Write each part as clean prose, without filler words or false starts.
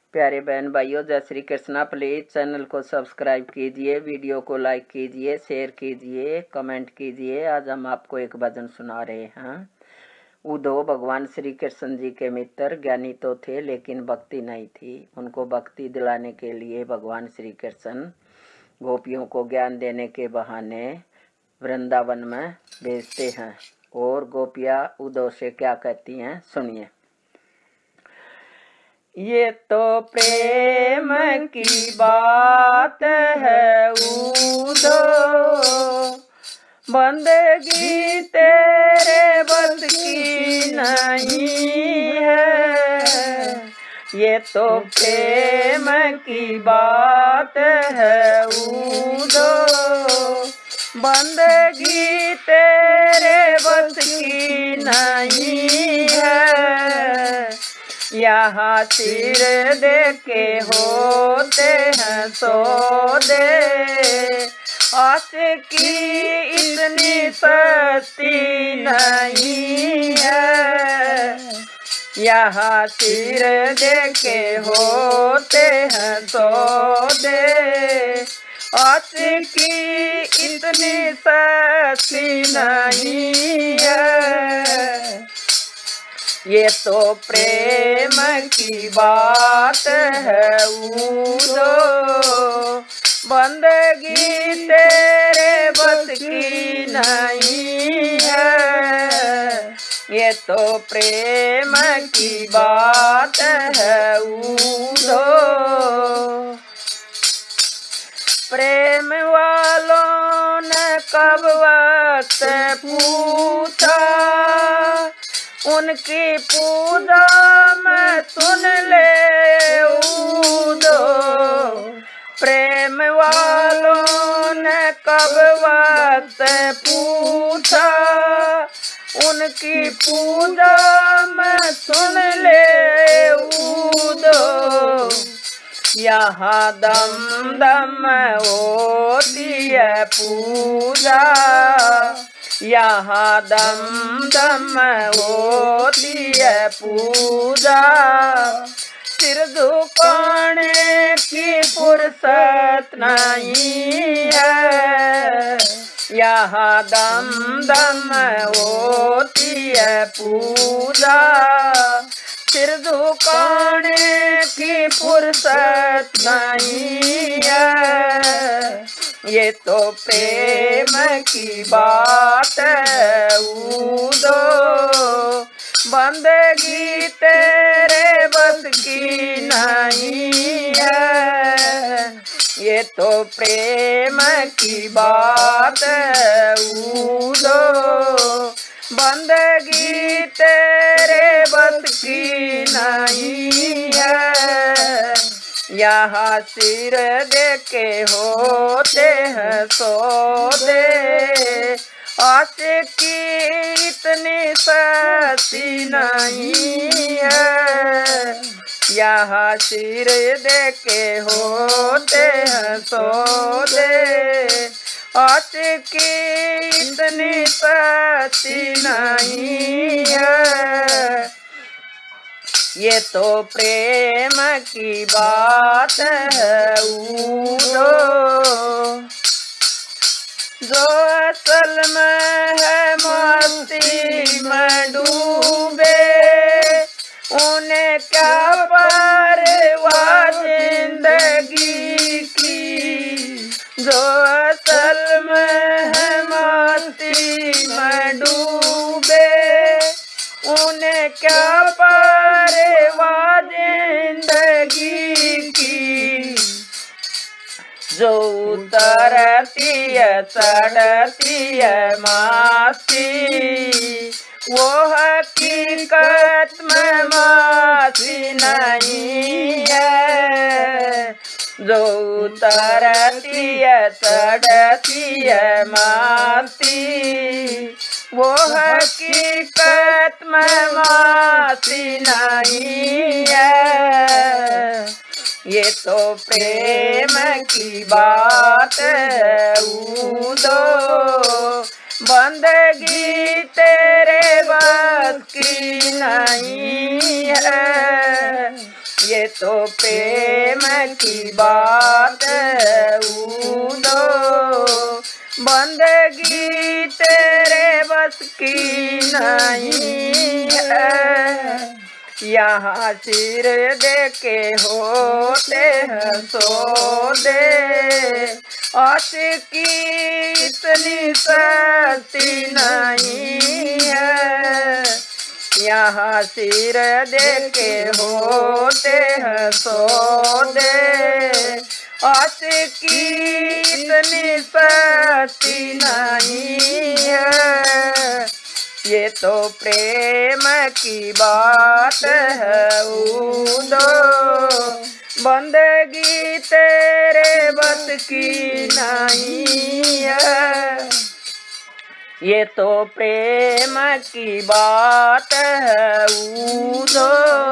प्यारे बहन भाइयों, जय श्री कृष्णा। प्लीज चैनल को सब्सक्राइब कीजिए, वीडियो को लाइक कीजिए, शेयर कीजिए, कमेंट कीजिए। आज हम आपको एक भजन सुना रहे हैं। उद्धव भगवान श्री कृष्ण जी के मित्र, ज्ञानी तो थे लेकिन भक्ति नहीं थी। उनको भक्ति दिलाने के लिए भगवान श्री कृष्ण गोपियों को ज्ञान देने के बहाने वृंदावन में भेजते हैं। और गोपियाँ उद्धव से क्या कहती हैं, सुनिए। ये तो प्रेम की बात है उद्धव, बंदगी तेरे बस की नहीं है। ये तो प्रेम की बात है उद्धव, बंदगी तेरे बस की नहीं है। यहाँ सिर दे के होते हैं सौदे, आस की इतनी सस्ती नहीं है। यहाँ सिर दे के होते हैं सौदे, आस की इतनी सस्ती नहीं है। ये तो प्रेम की बात है उद्धव, बंदगी तेरे बस की नहीं है। ये तो प्रेम की बात है उद्धव। प्रेम वालों ने कब वक्त पूछा, उनकी पूजा में सुन ले उद्धव। प्रेम वालों ने कब वक्त पूछा, उनकी पूजा में सुन ले उद्धव। यहाँ दम दम होती है पूजा, यहाँ दम दम होती है पूजा। सिर झुकाने की फुर्सत नहीं है। यहाँ दम दम होती है पूजा, सिर झुकाने की फुर्सत नहीं है। ये तो प्रेम की बात है उद्धव, बंदगी तेरे बस की नहीं है। ये तो प्रेम की बात है उद्धव, बंदगी तेरे बस की नहीं है। यहाँ सिर दे के होते हैं सौदे, आस की इतनी सस्ती नहीं है। यहाँ सिर दे के होते हैं सौदे, आस की इतनी सस्ती नहीं है। ये तो प्रेम की बात है उद्धव, जो असल में है मस्ती में डूबे, उन्हें क्या परवाह जिंदगी की। जो असल में है मस्ती में डूबे, उन्हें क्या परवाह जिंदगी की। जो उतरती है चढ़ती है मासी, वो हकीकत में मासी नहीं है। जो उतरती है चढ़ती है मासी, वो हकीकत में मासी नहीं है। ये तो प्रेम की बात है उद्धव, बंदगी तेरे बस की नहीं है। ये तो प्रेम की बात है उदो, बंदगी तेरे बस की नहीं है। यहाँ सिर दे के होते हैं सौदे, आशिकी इतनी सस्ती नहीं है। यहाँ सिर दे के होते हैं सौदे, आशिकी इतनी सस्ती नहीं है। ये तो प्रेम की बात है उदो, बंदगी तेरे बस की नहीं है। ये तो प्रेम की बात है उदो,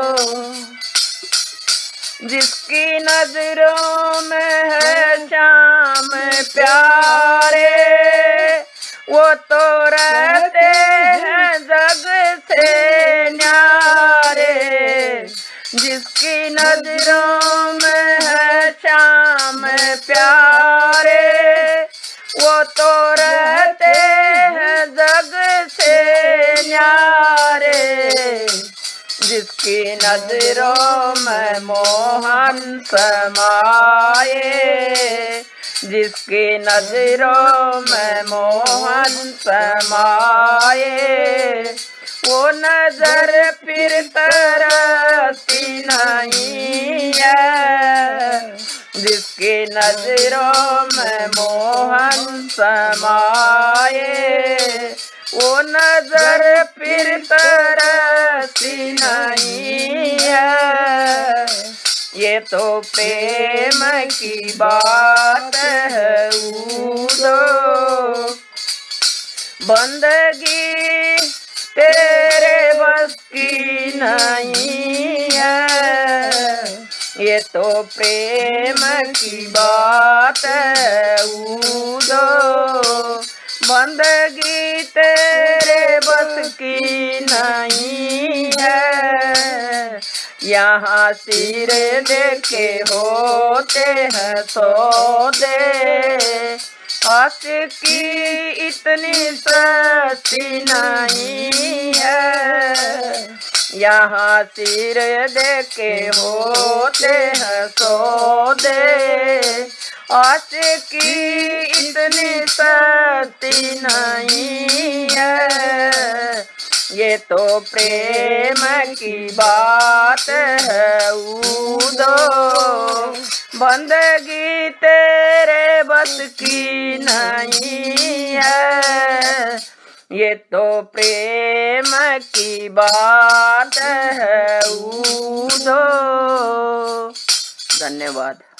जिसकी नजरों में है श्याम प्यारे, वो तो रहते हैं जग से न्यारे। जिसकी नजरों में है श्याम प्यारे, वो तो रहते हैं जग से न्यारे। जिसकी नजरों में मोहन समाए, जिसकी नजरों में मोहन समाए, वो नजर फिर तरसती नहीं है। जिसकी नजरों में मोहन समाए, वो नजर फिर तरसती नहीं है। ये तो प्रेम की बात है उदो, बंदगी तेरे बस की नहीं है। ये तो प्रेम की बात है उदो, बंदगी तेरे बस की नहीं है। यहाँ सिर देखे होते हैं सौदे, आशिकी इतनी सस्ती नहीं है। यहाँ सिर देखे होते हैं सौदे, आशिकी इतनी सस्ती नहीं है। ये तो प्रेम की बात है उदो, बंदगी तेरे बस की नहीं है। ये तो प्रेम की बात है उदो। धन्यवाद।